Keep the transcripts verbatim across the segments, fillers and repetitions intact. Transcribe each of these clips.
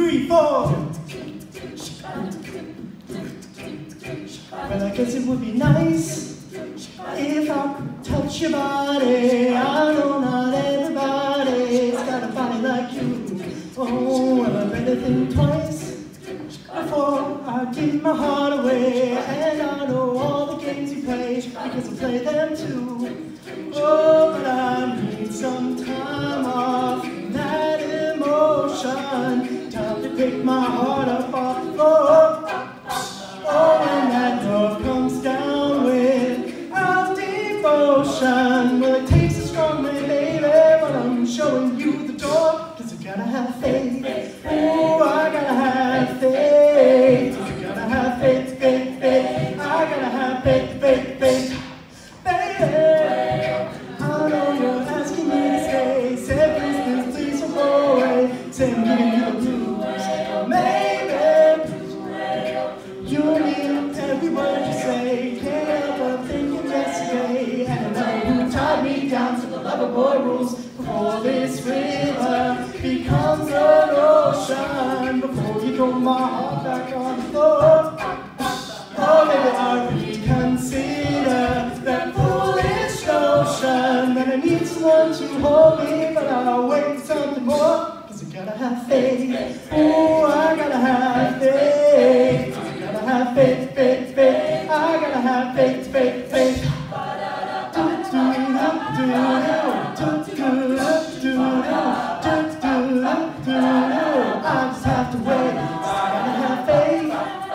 three, four. Well, I guess it would be nice if I could touch your body. I know not everybody's got a body like you. Oh, well, I better think twice before I give my heart away. And I know all the games you play, because I play them too. Oh, but I need some time off from that emotion. Time to pick my heart up off the floor. Oh, when that love comes down without devotion. Well, it takes a strong man, baby, but I'm showing you the door. Cause you gotta have faith. Oh, I gotta have faith. You gotta have faith, faith, faith. I gotta have faith, faith, faith. Baby, I know you're asking me to stay. Say please, please, please don't go away. Say I'm giving you the blues. Maybe you mean every word you say. Can't help but thinking yesterday. And I know who tied me down to the lover boy rules. Before this river becomes an ocean. Before you throw my heart back on the floor. Oh, maybe I reconsider that foolish notion that I need someone to hold me, but I'll wait for something more. Cause I gotta have faith. Oh, I gotta have faith. I gotta have faith, faith, faith. I gotta have faith, faith, faith. Do do do do do do do. I just have to wait. I gotta have faith.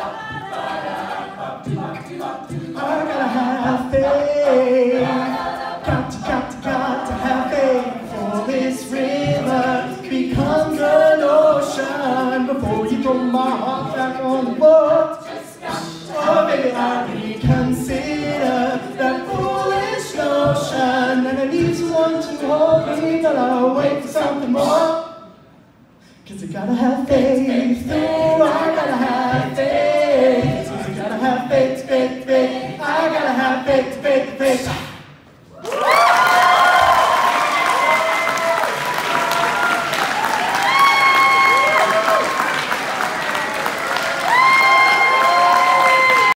I gotta have faith. Got to, got to, got to have faith. Before this river becomes an ocean. Before you throw my heart back on the board. Oh, baby, I reconsider that foolish notion. And I need someone to hold me, but I'll wait for something more. Cause I gotta have faith.